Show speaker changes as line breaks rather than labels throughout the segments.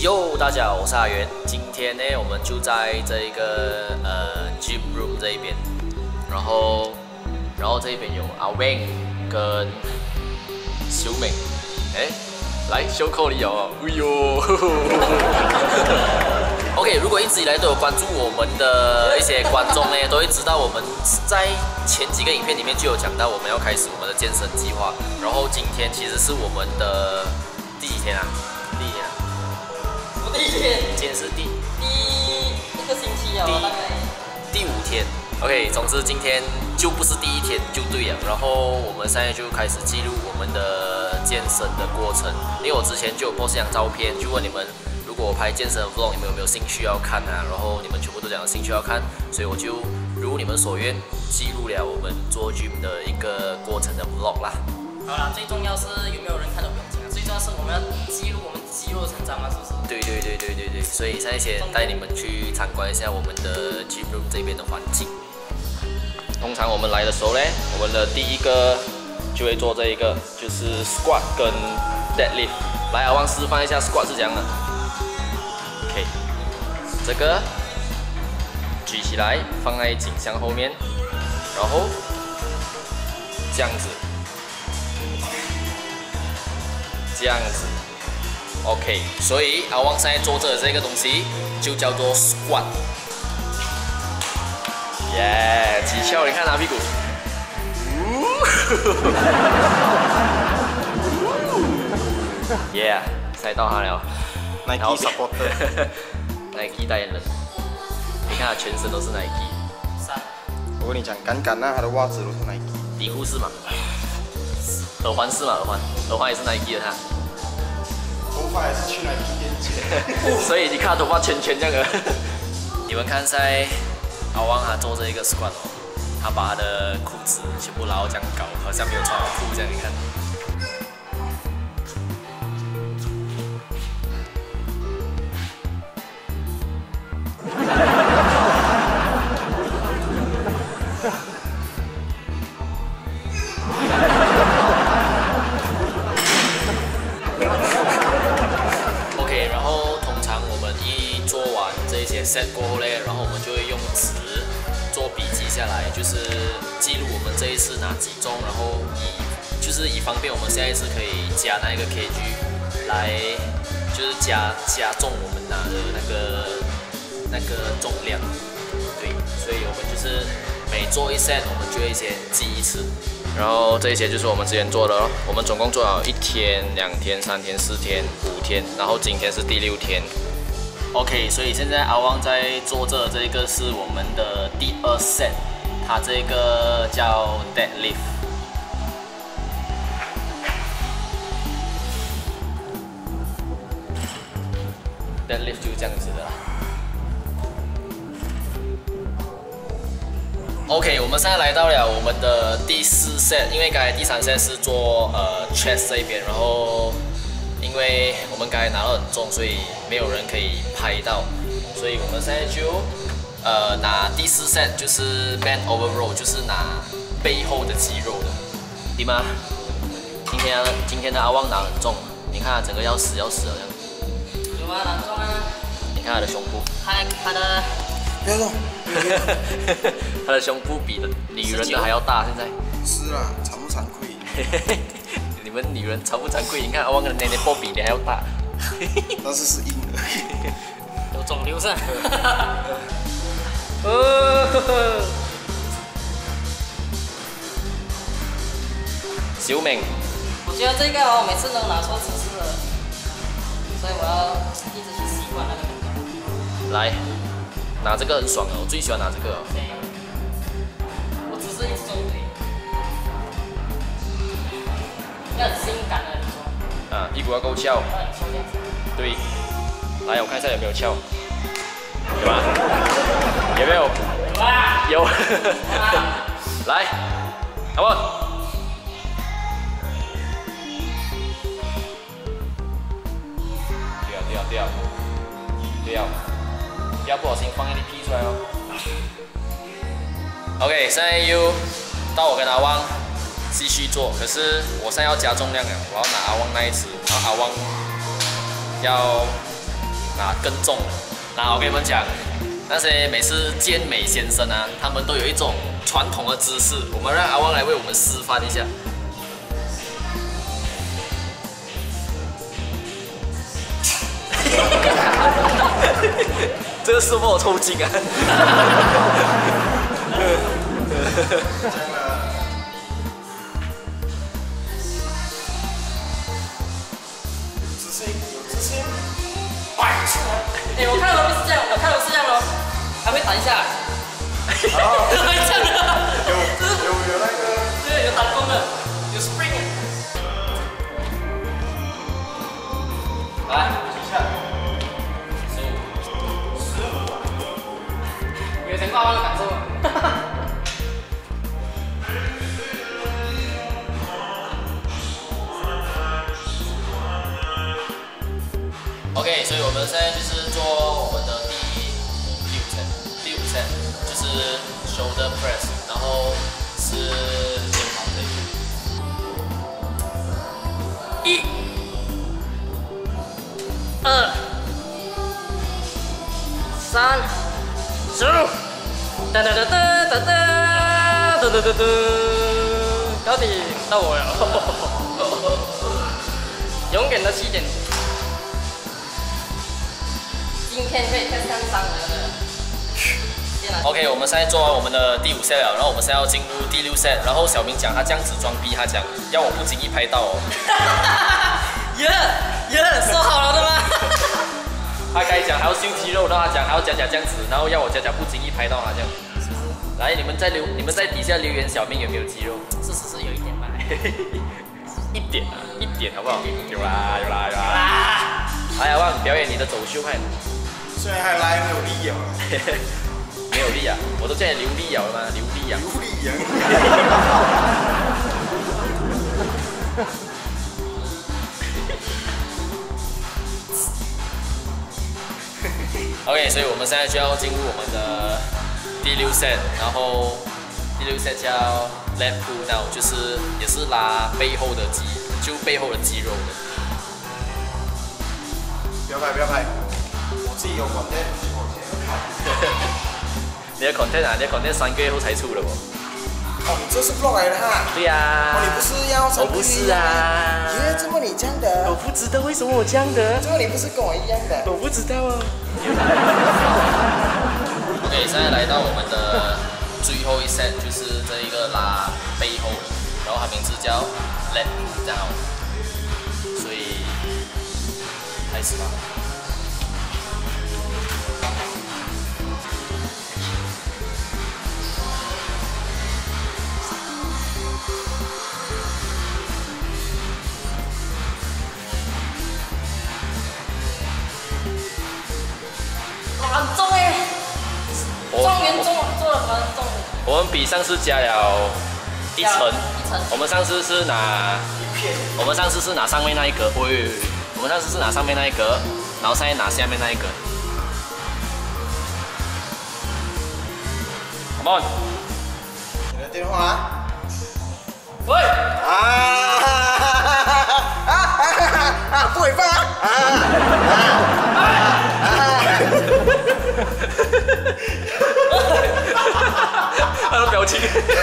哟，大家好，我是阿元。今天呢，我们就在这一个gym room 这一边，然后这一边有阿 Wang 跟小明，来袖口里哦，哎呦，OK， 如果一直以来都有关注我们的一些观众呢，都会知道我们在前几个影片里面就有讲到我们要开始我们的健身计划，然后今天其实是我们的第几天啊？
第一天，
今天是第
一个星期哦，大概
第5天。OK， 总之今天就不是第1天就对了。然后我们现在就开始记录我们的健身的过程，因为我之前就有 po 这张照片，就问你们如果我拍健身的 vlog， 你们有没有兴趣要看啊？然后你们全部都讲有兴趣要看，所以我就如你们所愿记录了我们做 gym 的一个过程的 vlog 啦。
好啦，最重要是有没有人看到不用紧啊，最重要是我们要记录我们肌肉的成长嘛，是不是？
对，所以现在先带你们去参观一下我们的 gym room 这边的环境。通常我们来的时候呢，我们的第一个就会做这一个，就是 squat 跟 deadlift。来，阿旺示范一下 squat 是怎样的。OK， 这个举起来放在颈项后面，然后这样子。OK， 所以阿旺现在做着这个东西就叫做 squat。耶，起翘，你看他屁股。耶，塞到他了。
Nike supporter，
Nike 代言人。你看他全身都是 Nike。
我跟你讲，杆杆啊，他的袜子都是 Nike。
底裤是吗？耳环是吗？耳环也是 Nike 的他。
头发也是去 Nike 店剪。
所以你看他头发圈圈这样的。你们看在阿旺他做这一个 squat 哦，他把他的裤子全部拉到这样高，好像没有穿裤这样，你看。set 过后嘞，然后我们就会用纸做笔记下来，就是记录我们这一次哪几重，然后以方便我们下一次可以加那一个 kg 来，就是加重我们拿的那个重量。对，所以我们就是每做一 set， 我们就会先记一次。然后这些就是我们之前做的咯，我们总共做了1天、2天、3天、4天、5天，然后今天是第6天。OK， 所以现在阿旺在做这个是我们的第2 set， 它这个叫 deadlift。deadlift 就这样子的。OK， 我们现在来到了我们的第4 set， 因为刚才第3 set 是做chest 这一边，然后因为我们刚才拿到很重，所以没有人可以拍到，所以我们现在就拿第4 set， 就是 bend over row， 就是拿背后的肌肉的，对吗？今天的阿旺拿很重，你看他整个要死了这样。
有啊，拿重啊。
你看他的胸部。
他的。
不要动。
他的胸部比女人的还要大，现在。
是啦，惭不惭愧？
你们女人惭不惭愧？你看阿旺的奶奶波比你还要大。
但是硬的。
有肿瘤是。
小明，
我觉得这个哦，每次都拿错姿势了，所以我要一直去习惯那个感觉。
来，拿这个很爽哦，我最喜欢拿这个哦。
我姿势一直做对，要很性感的，你说。
啊，屁股要够翘。对。来，我看一下有没有翘。有吗？有没有？有。来，好不好？对啊，不要不小心放一粒屁出来哦。OK， 现在又到我跟阿旺继续做，可是我现在要加重量了，我要拿阿旺那一次，然后阿旺要啊更重了。那我跟你们讲，那些每次健美先生啊，他们都有一种传统的姿势，我们让阿旺来为我们示范一下。这个是不我抽筋啊！
自信，有自信，摆出来。
哎，我看到不是这样，我看到是这样哦，还会弹下来。
哦，
会这样的。
有那个，
对，有弹弓的，有 spring。
来，
几下
有想过阿旺的感受吗？
OK， 所以我们现在就是做我们的第五 set，就是 shoulder press， 然后是肩膀这一个。1、2、3、15，哒哒哒哒哒哒哒哒哒哒，
到底到我了，永远的起点。 今天可以看上伤人了。
OK， 我们现在做完我们的第5 set 了，然后我们现在要进入第6 set， 然后小明讲他这样子装逼，他讲要我不经意拍到哦。
说好了的吗？
他刚才讲还要秀肌肉，然后他讲还要假这样子，然后要我假不经意拍到他这样。来，你们在底下留言，小明有没有肌肉？
是有一点吧。
一点好不好？有啦。来，阿旺表演你的走秀派。
虽然还来没有力啊，
没有力啊，我都叫你流力了吗？流力啊！
流力啊！
OK， 所以我们现在就要进入我们的第6 set， 然后第6 set 叫 lat pull down， 就是也是拉背后的背后的肌肉的。
不要拍，我自己有content。
你的 content 啊，你的 content 3个月后才出的哦。
哦，你这是 vlog 来的哈？
对呀、
哦，你不是要
我不是啊。
耶，怎么你这样的？
我不知道为什么我这样的。
怎么你不是跟我一样的？
我不知道啊。OK， 现在来到我们的最后一 set， 就是这一个拉背后的，然后它名字叫 lat pull down， 所以开始吧。
很重哎，状元做了蛮重的。
我们比上次加了一层，我们上次是拿上面那一格，我们上次是拿上面那一格，然后现在拿下面那一格。Come on，
你的电话？
喂！
不会放
他的表情。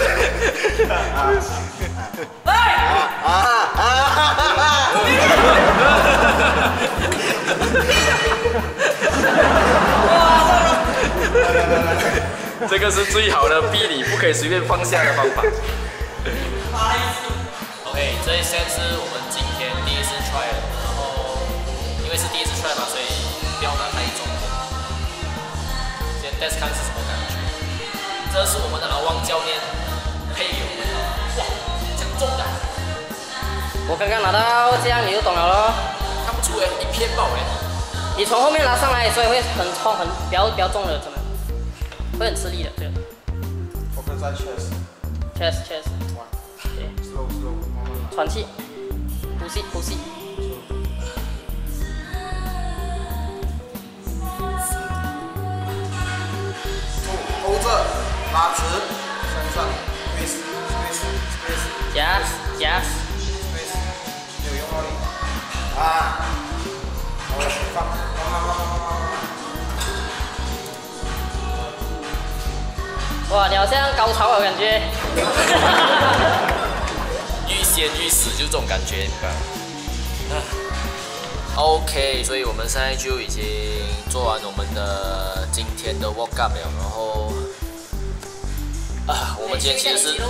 这个是最好的逼你不可以随便放下的方法。OK， 这一 set 是我们今天第一次 try 的，然后因为是第一次 try 嘛，所以不要拿太重。先 test 看是什么感觉。这是我们的阿旺教练配给我们的，哇，这样重的。
我刚刚拿到这样，你就懂了咯。
看不出哎，一片爆哎。
你从后面拿上来，所以会很冲，比较重的，怎么？会很吃力的，这个。
我跟在
chest。
slow，
喘气，呼吸。
hold 着，拉直，向上 ，squeeze，
夹，
没有用到力啊，好了，放，
哇，你好像高潮的感觉。
欲仙欲死，就这种感觉，明白？OK， 所以我们现在就已经做完我们的今天的 work up 了，然后我们今天其实是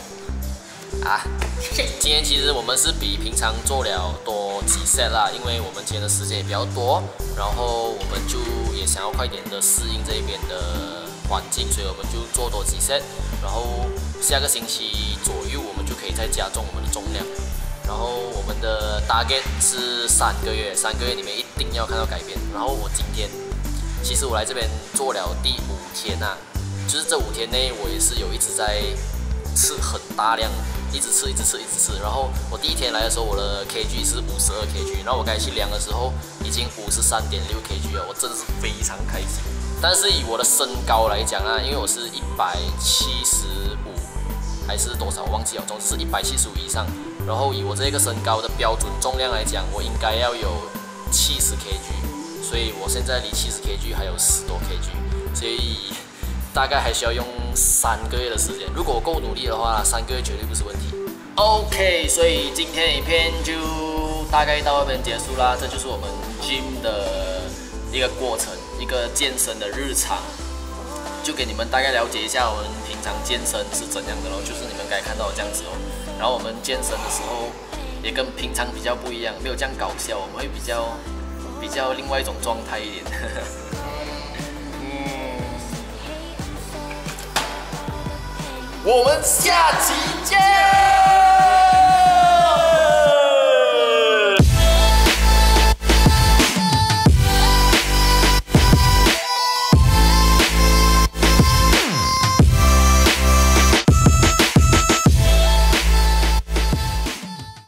今天其实我们是比平常做了多几 set 啦，因为我们今天的时间也比较多，然后我们就也想要快点的适应这边的环境，所以我们就做多几 set， 然后下个星期左右我们就可以再加重我们的重量。然后我们的 target 是3个月，3个月里面一定要看到改变。然后我今天，其实我来这边做了第5天啊，就是这5天内我也是有一直在吃很大量，一直吃。然后我第1天来的时候，我的 kg 是52 kg， 然后我该去量的时候已经53.6 kg 了，我真的是非常开心。但是以我的身高来讲啊，因为我是175还是多少我忘记了，总之是175以上。然后以我这个身高的标准重量来讲，我应该要有70 kg， 所以我现在离70 kg 还有10多 kg， 所以大概还需要用3个月的时间。如果我够努力的话，3个月绝对不是问题。OK， 所以今天的影片就大概到这边结束啦。这就是我们 gym 的一个过程，一个健身的日常，就给你们大概了解一下我们平常健身是怎样的咯，就是你们该看到的这样子哦。然后我们健身的时候也跟平常比较不一样，没有这样搞笑，我们会比较另外一种状态一点。我们下期见。